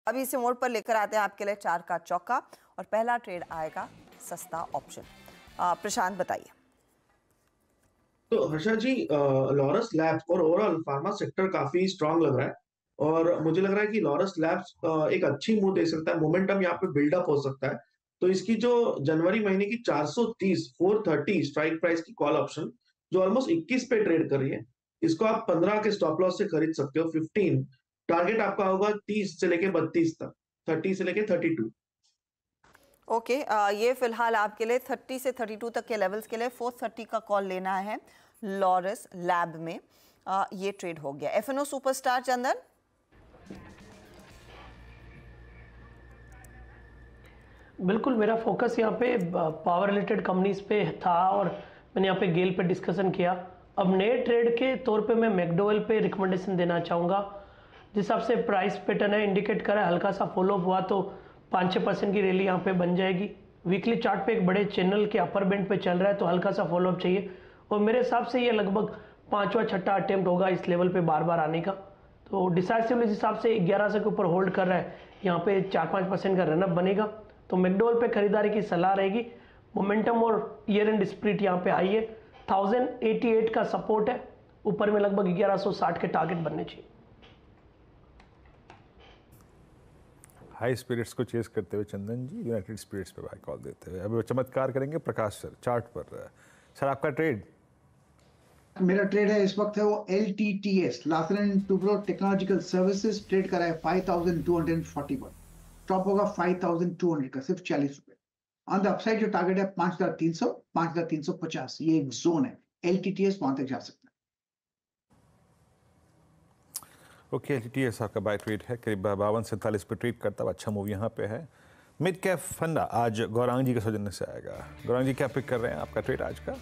अभी इसे मोड़ पर लेकर आते हैं आपके लिए 4 का चौका और पहला ट्रेड आएगा सस्ता ऑप्शन। प्रशांत बताइए। तो हर्षा जी, लॉरस लैब्स और ओवरऑल फार्मा सेक्टर काफी स्ट्रांग लग रहा है और मुझे लग रहा है कि लॉरस लैब्स एक अच्छी मूव दे सकता है, मोमेंटम यहाँ पे बिल्डअप हो सकता है। तो इसकी जो जनवरी महीने की 430 430 स्ट्राइक प्राइस की कॉल ऑप्शन जो ऑलमोस्ट 21 पे ट्रेड कर रही है, इसको आप 15 के स्टॉप लॉस से खरीद सकते हो। 15 टारगेट आपका होगा 30 से लेके 32 तक, 30 से लेके 32। ओके, ये फिलहाल आपके लिए 30 से 32 तक के लेवल्स के लिए 430 का कॉल लेना है लॉरस लैब में। ये ट्रेड हो गया। FNO superstar Chandan. बिल्कुल, मेरा फोकस यहाँ पे पावर रिलेटेड कंपनीज पे था और मैंने यहाँ पे गेल पे डिस्कशन किया। अब नए ट्रेड के तौर पे मैं मैकडोवेल पे रिकमेंडेशन देना चाहूँगा। जिस हिसाब से प्राइस पैटर्न है इंडिकेट करा है, हल्का सा फॉलोअप हुआ तो 5-6% की रैली यहाँ पे बन जाएगी। वीकली चार्ट पे एक बड़े चैनल के अपर बैंड पे चल रहा है तो हल्का सा फॉलोअप चाहिए और मेरे हिसाब से ये लगभग 5वां-6वां अटेम्प्ट होगा इस लेवल पे बार बार आने का। तो डिसाइसिवली जिस हिसाब से 1100 के ऊपर होल्ड कर रहा है, यहाँ पे 4-5% का रनअप बनेगा तो मैकडोवेल पे खरीदारी की सलाह रहेगी। मोमेंटम और ईयर एंड स्प्रिट यहाँ पे आई है। 1088 का सपोर्ट है, ऊपर में लगभग 1160 के टारगेट बनने चाहिए। हाई स्पिरिट्स को चेस करते हुए चंदन जी यूनाइटेड स्पिरिट्स पे बाय कॉल देते हुए अब चमत्कार करेंगे प्रकाश सर चार्ट पर। सर आपका ट्रेड? मेरा ट्रेड है इस वक्त है वो LTTS, Larsen Toubro technological services, trade करा है 5240 पर। टॉप होगा 5200 का, सिर्फ 40 रुपए। ऑन द अपसाइड जो टारगेट है 5300 5350, ये एक जोन है। LTTS वहां तक जा सकता है। ओके, LTTS आपका बाय ट्रेड है, करीब 52-47 पे ट्रेड करता हुआ अच्छा मूव यहाँ पे है। मिड कैप फंडा आज गौरांग जी के सौजन्य से आएगा। गौरांग जी क्या पिक कर रहे हैं, आपका ट्रेड आज का?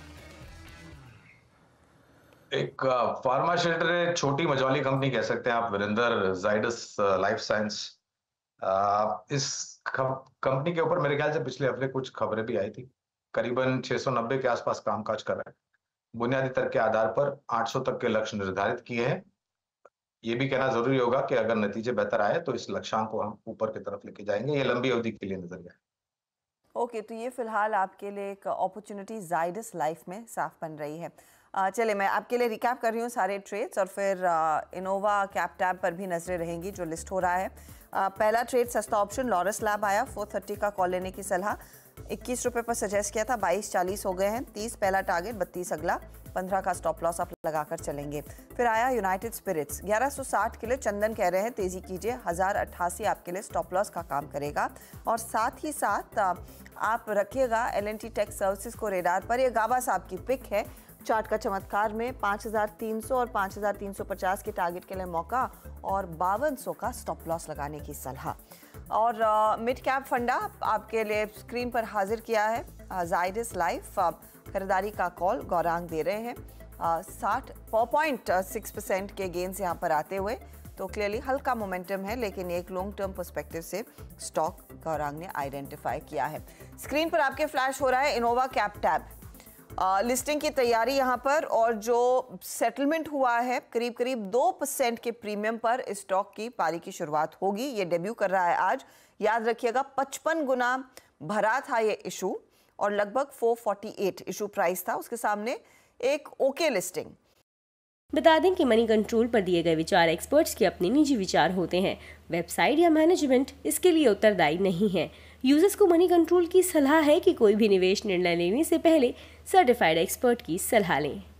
एक फार्मा शेल्टर है, छोटी मझौली कंपनी कह सकते हैं आप, वीरेंद्र जाइडस लाइफ साइंस। इस कंपनी के ऊपर मेरे ख्याल से पिछले हफ्ते कुछ खबरें भी आई थी। करीबन 690 के आसपास कामकाज कर रहा है। बुनियादी तर्क के आधार पर 800 तक के लक्ष्य निर्धारित किए हैं। ये भी कहना जरूरी होगा कि अगर नतीजे बेहतर आए तो इस लक्ष्यांक को हम ऊपर की तरफ लेके जाएंगे। ये लंबी अवधि के लिए नजरिया है। ओके, तो ये फिलहाल आपके लिए एक अपॉर्चुनिटी जाइडस लाइफ में साफ बन रही है। चलिए मैं आपके लिए रिकैप कर रही हूँ सारे ट्रेड्स और फिर इनोवा कैप टैब पर भी नजरें रहेंगी जो लिस्ट हो रहा है। पहला ट्रेड सस्ता ऑप्शन लॉरस लैब आया, 430 का कॉल लेने की सलाह, 21 रुपये पर सजेस्ट किया था, 22.40 हो गए हैं। 30 पहला टारगेट, 32 अगला, 15 का स्टॉप लॉस आप लगाकर चलेंगे। फिर आया यूनाइटेड स्पिरिट्स, 1160 के लिए चंदन कह रहे हैं तेजी कीजिए, 1088 आपके लिए स्टॉप लॉस का काम करेगा और साथ ही साथ आप रखिएगा L&T टेक सर्विसेज को रेडार पर। ये गाबा साहब की पिक है चार्ट का चमत्कार में, 5300 और 5350 के टारगेट के लिए मौका और 5200 का स्टॉप लॉस लगाने की सलाह। और मिड कैप फंडा आपके लिए स्क्रीन पर हाजिर किया है जाइडस लाइफ, खरीदारी का कॉल गौरांग दे रहे हैं 60.6% के गेन्स यहाँ पर आते हुए, तो क्लियरली हल्का मोमेंटम है लेकिन एक लॉन्ग टर्म पर्सपेक्टिव से स्टॉक गौरांग ने आइडेंटिफाई किया है। स्क्रीन पर आपके फ्लैश हो रहा है इनोवा कैप टैब, लिस्टिंग की तैयारी यहाँ पर और जो सेटलमेंट हुआ है करीब करीब 2% के प्रीमियम पर इस स्टॉक की पारी की शुरुआत होगी। ये डेब्यू कर रहा है आज, याद रखिएगा 55 गुना भरा था ये इशू और लगभग 448 इशू प्राइस था, उसके सामने एक ओके लिस्टिंग। बता दें कि मनी कंट्रोल पर दिए गए विचार एक्सपर्ट्स के अपने निजी विचार होते हैं। वेबसाइट या मैनेजमेंट इसके लिए उत्तरदायी नहीं है। यूजर्स को मनी कंट्रोल की सलाह है कि कोई भी निवेश निर्णय लेने से पहले सर्टिफाइड एक्सपर्ट की सलाह लें।